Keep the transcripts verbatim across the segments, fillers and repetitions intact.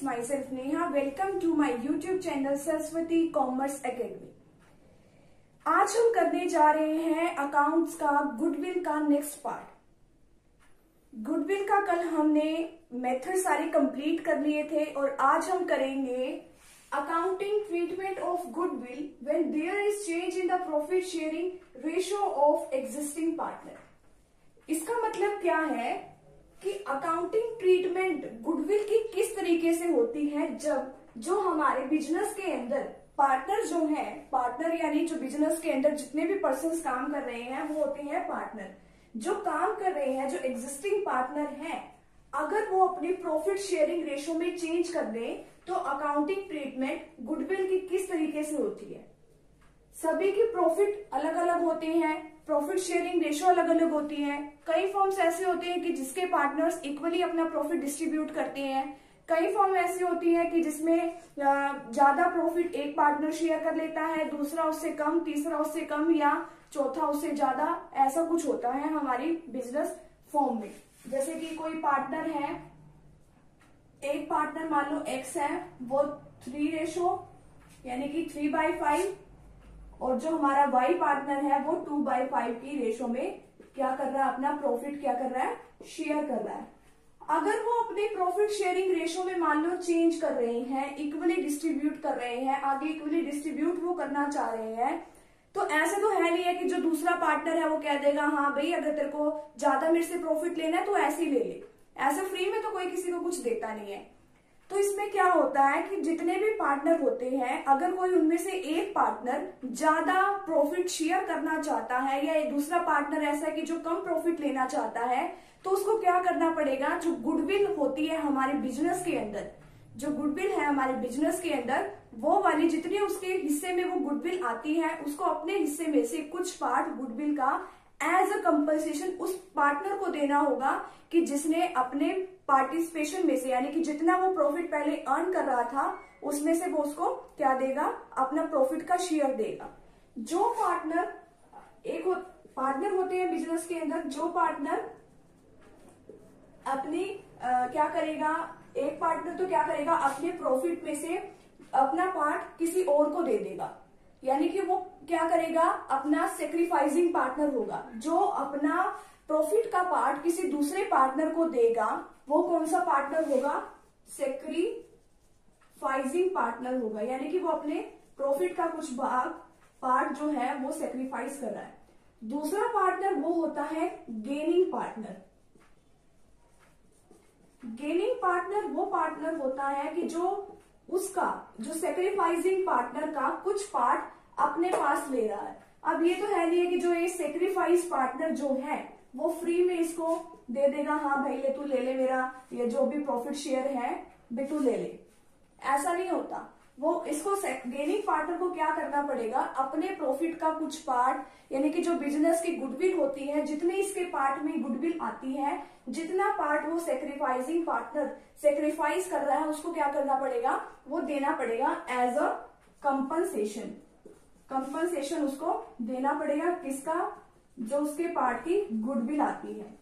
myself Neha. Welcome to my YouTube channel Saraswati commerce academy. आज हम करने जा रहे हैं अकाउंट्स का गुडविल का नेक्स्ट पार्ट। गुडविल का कल हमने मेथड सारे कंप्लीट कर लिए थे और आज हम करेंगे accounting treatment of goodwill when there is change in the profit sharing ratio of existing partner. इसका मतलब क्या है कि अकाउंटिंग ट्रीटमेंट गुडविल की किस तरीके से होती है जब जो हमारे बिजनेस के अंदर पार्टनर जो है, पार्टनर यानी जो बिजनेस के अंदर जितने भी पर्सन्स काम कर रहे हैं वो होते हैं पार्टनर। जो काम कर रहे हैं, जो एग्जिस्टिंग पार्टनर हैं, अगर वो अपनी प्रॉफिट शेयरिंग रेशो में चेंज कर दें तो अकाउंटिंग ट्रीटमेंट गुडविल की किस तरीके से होती है। सभी की प्रॉफिट अलग अलग होते हैं, प्रॉफिट शेयरिंग रेशो अलग अलग होती है। कई फॉर्म्स ऐसे होते हैं कि जिसके पार्टनर्स इक्वली अपना प्रॉफिट डिस्ट्रीब्यूट करते हैं। कई फॉर्म ऐसी होती है कि जिसमें ज्यादा प्रॉफिट एक पार्टनर शेयर कर लेता है, दूसरा उससे कम, तीसरा उससे कम या चौथा उससे ज्यादा। ऐसा कुछ होता है हमारी बिजनेस फॉर्म में। जैसे कि कोई पार्टनर है, एक पार्टनर मान लो एक्स है, वो थ्री रेशो यानी कि थ्री बाई फाइव, और जो हमारा वाई पार्टनर है वो टू बाई फाइव की रेशो में क्या कर रहा है, अपना प्रॉफिट क्या कर रहा है, शेयर कर रहा है। अगर वो अपने प्रॉफिट शेयरिंग रेशो में मान लो चेंज कर रहे हैं, इक्वली डिस्ट्रीब्यूट कर रहे हैं, आगे इक्वली डिस्ट्रीब्यूट वो करना चाह रहे हैं, तो ऐसे तो है नहीं है कि जो दूसरा पार्टनर है वो कह देगा हाँ भाई अगर तेरे को ज्यादा मेरे से प्रॉफिट लेना है तो ऐसे ही ले ले। ऐसे फ्री में तो कोई किसी को कुछ देता नहीं है। तो इसमें क्या होता है कि जितने भी पार्टनर होते हैं, अगर कोई उनमें से एक पार्टनर ज्यादा प्रॉफिट शेयर करना चाहता है या एक दूसरा पार्टनर ऐसा है कि जो कम प्रॉफिट लेना चाहता है, तो उसको क्या करना पड़ेगा, जो गुडविल होती है हमारे बिजनेस के अंदर, जो गुडविल है हमारे बिजनेस के अंदर, वो वाली जितनी उसके हिस्से में वो गुडविल आती है उसको अपने हिस्से में से कुछ पार्ट गुडविल का एज अ कंपनसेशन उस पार्टनर को देना होगा कि जिसने अपने पार्टिसिपेशन में से, यानी कि जितना वो प्रॉफिट पहले अर्न कर रहा था उसमें से वो उसको क्या देगा, अपना प्रॉफिट का शेयर देगा। जो पार्टनर एक हो, पार्टनर होते हैं बिजनेस के अंदर, जो पार्टनर अपनी आ, क्या करेगा, एक पार्टनर तो क्या करेगा, अपने प्रॉफिट में से अपना पार्ट किसी और को दे देगा, यानी कि वो क्या करेगा, अपना सेक्रीफाइसिंग पार्टनर होगा। जो अपना प्रॉफिट का पार्ट किसी दूसरे पार्टनर को देगा वो कौन सा पार्टनर होगा, सेक्रीफाइसिंग पार्टनर होगा, यानी कि वो अपने प्रॉफिट का कुछ भाग पार्ट जो है वो सेक्रीफाइस कर रहा है। दूसरा पार्टनर वो होता है गेनिंग पार्टनर। गेनिंग पार्टनर वो पार्टनर होता है कि जो उसका जो सेक्रीफाइसिंग पार्टनर का कुछ पार्ट अपने पास ले रहा है। अब ये तो है नहीं है कि जो ये सेक्रीफाइस पार्टनर जो है वो फ्री में इसको दे देगा, हाँ भाई ले तू ले ले मेरा ये जो भी प्रॉफिट शेयर है भी तू ले ले, ऐसा नहीं होता। वो इसको गेनिंग पार्टनर को क्या करना पड़ेगा, अपने प्रॉफिट का कुछ पार्ट, यानी कि जो बिजनेस की गुडविल होती है, जितनी इसके पार्ट में गुडविल आती है, जितना पार्ट वो सेक्रीफाइसिंग पार्टनर सेक्रीफाइस कर रहा है उसको क्या करना पड़ेगा, वो देना पड़ेगा एज अ कंपनसेशन। कंपनसेशन उसको देना पड़ेगा, किसका, जो उसके पार्ट की गुडविल आती है।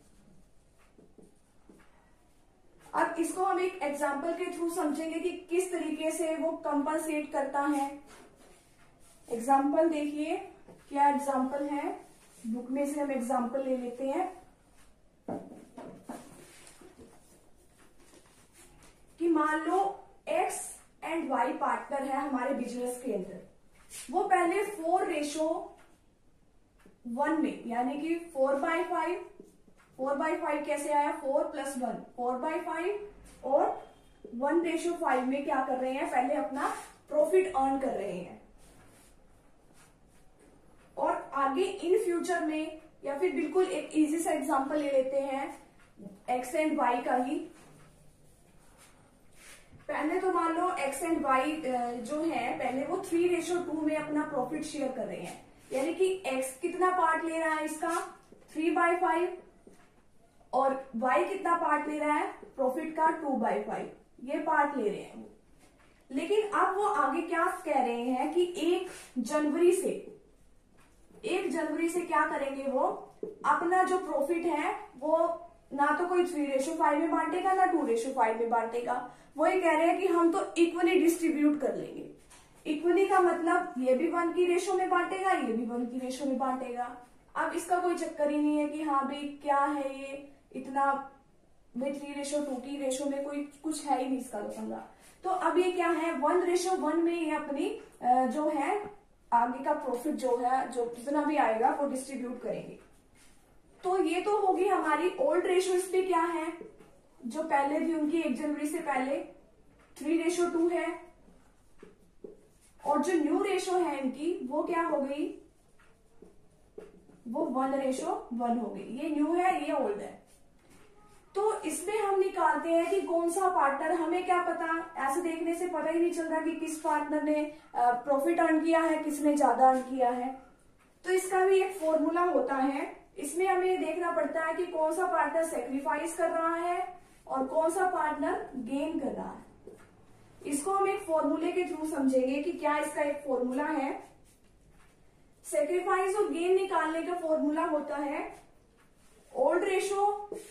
अब इसको हम एक एग्जाम्पल के थ्रू समझेंगे कि किस तरीके से वो कंपनसेट करता है। एग्जाम्पल देखिए, क्या एग्जाम्पल है, बुक में से हम एग्जाम्पल ले लेते हैं कि मान लो एक्स एंड वाई पार्टनर है हमारे बिजनेस के अंदर। वो पहले फोर रेशो वन में, यानी कि four by five, four by five कैसे आया, four plus one, four by five और वन रेशो फाइव में क्या कर रहे हैं, पहले अपना प्रॉफिट अर्न कर रहे हैं। और आगे इन फ्यूचर में, या फिर बिल्कुल एक इजी सा एग्जांपल ले लेते हैं एक्स एंड वाई का ही। पहले तो मान लो एक्स एंड वाई जो है पहले वो थ्री रेशो टू में अपना प्रॉफिट शेयर कर रहे हैं, यानी कि एक्स कितना पार्ट ले रहा है इसका, थ्री बाई फाइव, और y कितना पार्ट ले रहा है प्रॉफिट का, टू बाई फाइव, ये पार्ट ले रहे हैं वो। लेकिन अब वो आगे क्या कह रहे हैं कि एक जनवरी से एक जनवरी से क्या करेंगे, वो अपना जो प्रॉफिट है वो ना तो कोई थ्री रेशो फाइव में बांटेगा ना टू रेशो फाइव में बांटेगा। वो ये कह रहे हैं कि हम तो इक्वली डिस्ट्रीब्यूट कर लेंगे। इक्वली का मतलब ये भी वन की रेशो में बांटेगा, ये भी वन की रेशो में बांटेगा। अब इसका कोई चक्कर ही नहीं है कि हाँ भाई क्या है ये इतना, भाई थ्री रेशो टू की रेशो में कोई कुछ है ही नहीं इसका तो पंगा। तो अब ये क्या है, वन रेशो वन में ये अपनी जो है आगे का प्रॉफिट जो है जो जितना भी आएगा वो डिस्ट्रीब्यूट करेंगे। तो ये तो होगी हमारी ओल्ड रेशो। इस पे क्या है, जो पहले भी उनकी एक जनवरी से पहले थ्री रेशो टू है, और जो न्यू रेशो है इनकी वो क्या हो गई, वो वन रेशो वन हो गई। ये न्यू है, ये ओल्ड है। तो इसमें हम निकालते हैं कि कौन सा पार्टनर, हमें क्या पता, ऐसे देखने से पता ही नहीं चल रहा कि किस पार्टनर ने प्रॉफिट अर्न किया है, किसने ज्यादा अर्न किया है। तो इसका भी एक फॉर्मूला होता है। इसमें हमें देखना पड़ता है कि कौन सा पार्टनर सेक्रीफाइस कर रहा है और कौन सा पार्टनर गेन कर रहा है। इसको हम एक फॉर्मूले के थ्रू समझेंगे कि क्या इसका एक फॉर्मूला है। सेक्रीफाइस और गेन निकालने का फॉर्मूला होता है old ratio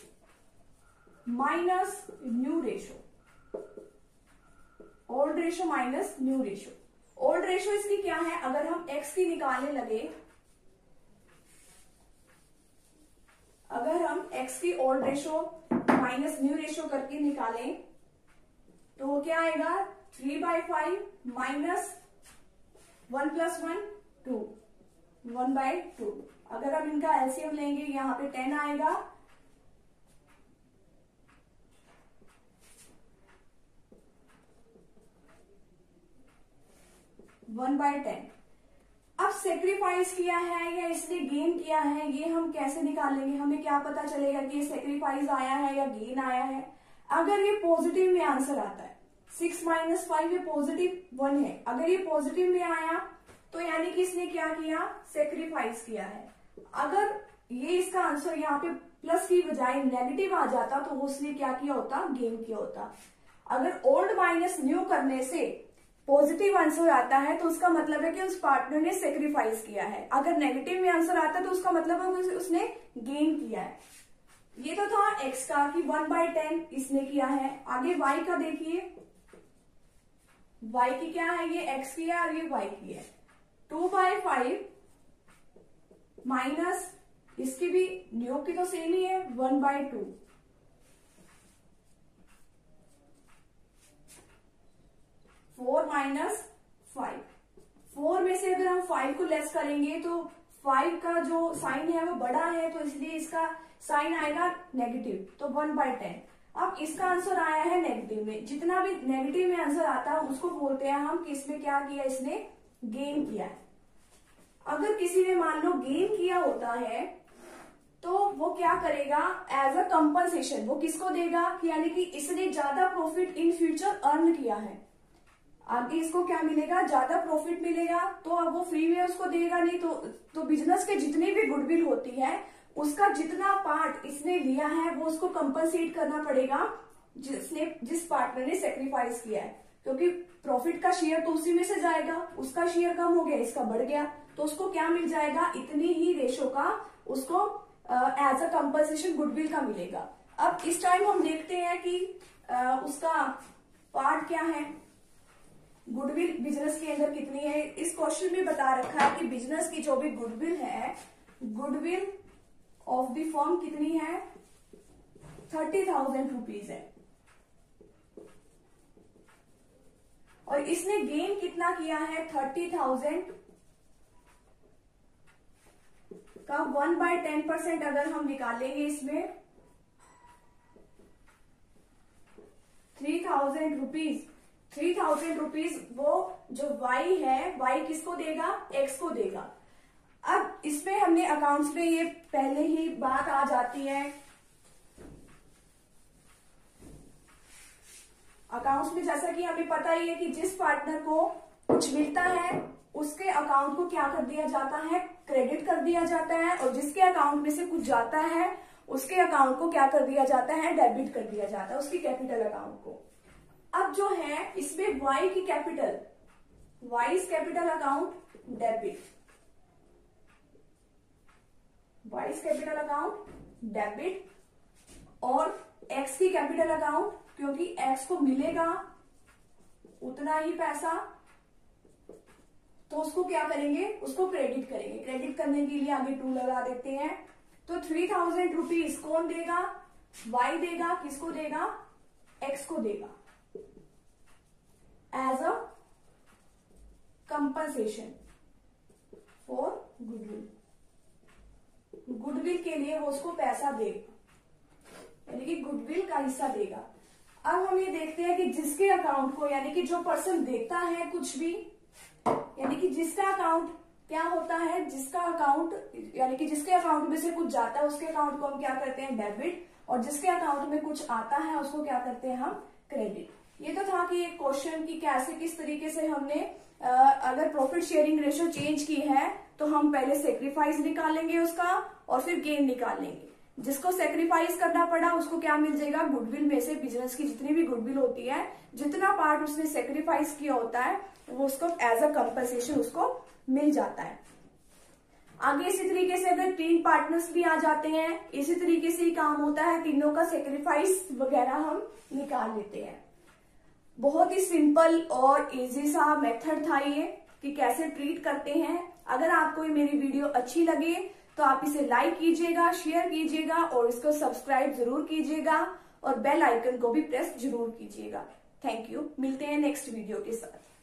minus new ratio, old ratio minus new ratio. Old ratio इसकी क्या है, अगर हम एक्स की निकालने लगे, अगर हम एक्स की old ratio minus new ratio करके निकालें तो वो क्या आएगा, three by five minus one plus one two, one by two. अगर हम इनका एलसीएम लेंगे यहाँ पे टेन आएगा, वन बाई टेन। अब सेक्रीफाइस किया है या इसने गेन किया है, ये हम कैसे निकालेंगे, हमें क्या पता चलेगा कि ये सेक्रीफाइस आया है या गेन आया है। अगर ये पॉजिटिव में आंसर आता है, सिक्स माइनस फाइव ये पॉजिटिव वन है, अगर ये पॉजिटिव में आया तो यानी कि इसने क्या किया, सेक्रीफाइस किया है। अगर ये इसका आंसर यहाँ पे प्लस की बजाय नेगेटिव आ जाता तो उसने क्या किया होता, गेन किया होता। अगर ओल्ड माइनस न्यू करने से पॉजिटिव आंसर आता है तो उसका मतलब है कि उस पार्टनर ने सेक्रीफाइस किया है। अगर नेगेटिव में आंसर आता है तो उसका मतलब है कि उसने गेन किया है। ये तो था एक्स का कि वन बाई टेन इसने किया है। आगे वाई का देखिए, वाई की क्या है, ये एक्स की है और ये वाई की है। टू बाई फाइव माइनस इसकी भी न्यू की तो सेम ही है, one by two. Four minus five, four में से अगर हम फाइव को लेस करेंगे तो फाइव का जो साइन है वो बड़ा है तो इसलिए इसका साइन आएगा नेगेटिव, तो वन बाई टेन। अब इसका आंसर आया है नेगेटिव में। जितना भी नेगेटिव में आंसर आता है उसको बोलते हैं हम कि इसमें क्या किया, इसने गेन किया है। अगर किसी ने मान लो गेन किया होता है तो वो क्या करेगा, एज अ कंपनसेशन वो किसको देगा, कि यानी कि इसने ज्यादा प्रॉफिट इन फ्यूचर अर्न किया है, आगे इसको क्या मिलेगा, ज्यादा प्रॉफिट मिलेगा। तो अब वो फ्री में उसको देगा नहीं, तो तो बिजनेस के जितनी भी गुडविल होती है उसका जितना पार्ट इसने लिया है वो उसको कंपनसेट करना पड़ेगा जिसने जिस पार्टनर ने सेक्रीफाइस किया है, क्योंकि प्रॉफिट का शेयर तो उसी में से जाएगा। उसका शेयर कम हो गया, इसका बढ़ गया, तो उसको क्या मिल जाएगा, इतनी ही रेशो का उसको एज अ कंपनसेशन गुडविल का मिलेगा। अब इस टाइम हम देखते हैं कि uh, उसका पार्ट क्या है, गुडविल बिजनेस के अंदर कितनी है। इस क्वेश्चन में बता रखा है कि बिजनेस की जो भी गुडविल है, गुडविल ऑफ द फर्म कितनी है, थर्टी थाउजेंड रुपीज है। और इसने गेन कितना किया है, थर्टी थाउजेंड का वन बाय टेन परसेंट अगर हम निकालेंगे इसमें three thousand rupees, three thousand rupees वो जो वाई है, वाई किसको देगा, एक्स को देगा। अब इसमें हमने अकाउंट्स में ये पहले ही बात आ जाती है, अकाउंट्स में जैसा कि हमें पता ही है कि जिस पार्टनर को कुछ मिलता है उसके अकाउंट को क्या कर दिया जाता है, क्रेडिट कर दिया जाता है, और जिसके अकाउंट में से कुछ जाता है उसके अकाउंट को क्या कर दिया जाता है, डेबिट कर दिया जाता है, उसकी कैपिटल अकाउंट को। अब जो है इसमें वाई की capital, Y's capital account debit, Y's capital account debit, और एक्स की कैपिटल अकाउंट, क्योंकि एक्स को मिलेगा उतना ही पैसा, तो उसको क्या करेंगे, उसको क्रेडिट करेंगे। क्रेडिट करने के लिए आगे टू लगा देते हैं। तो थ्री थाउजेंड रुपीज कौन देगा, वाई देगा, किसको देगा, एक्स को देगा as a compensation for goodwill. Goodwill के लिए वो उसको पैसा देगा, यानी कि गुडविल का हिस्सा देगा। अब हम ये देखते हैं कि जिसके अकाउंट को, यानी कि जो पर्सन देता है कुछ भी, यानी कि जिसका अकाउंट क्या होता है, जिसका अकाउंट यानी कि जिसके अकाउंट में से कुछ जाता है उसके अकाउंट को हम क्या करते हैं, डेबिट, और जिसके अकाउंट में कुछ आता है उसको क्या करते हैं हम, क्रेडिट। ये तो था कि एक क्वेश्चन की कैसे किस तरीके से हमने आ, अगर प्रॉफिट शेयरिंग रेशियो चेंज की है तो हम पहले सेक्रीफाइस निकालेंगे उसका और फिर गेन निकालेंगे। जिसको सेक्रीफाइस करना पड़ा उसको क्या मिल जाएगा, गुडविल में से बिजनेस की जितनी भी गुडविल होती है, जितना पार्ट उसने सेक्रीफाइस किया होता है वो उसको एज अ कंपनसेशन उसको मिल जाता है। आगे इसी तरीके से अगर तीन पार्टनर्स भी आ जाते हैं, इसी तरीके से ही काम होता है, तीनों का सेक्रीफाइस वगैरह हम निकाल लेते हैं। बहुत ही सिंपल और इजी सा मेथड था ये कि कैसे ट्रीट करते हैं। अगर आपको ये मेरी वीडियो अच्छी लगे तो आप इसे लाइक कीजिएगा, शेयर कीजिएगा और इसको सब्सक्राइब जरूर कीजिएगा और बेल आइकन को भी प्रेस जरूर कीजिएगा। Thank you. मिलते हैं नेक्स्ट वीडियो के साथ।